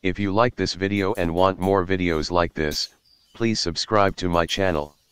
If you like this video and want more videos like this, please subscribe to my channel.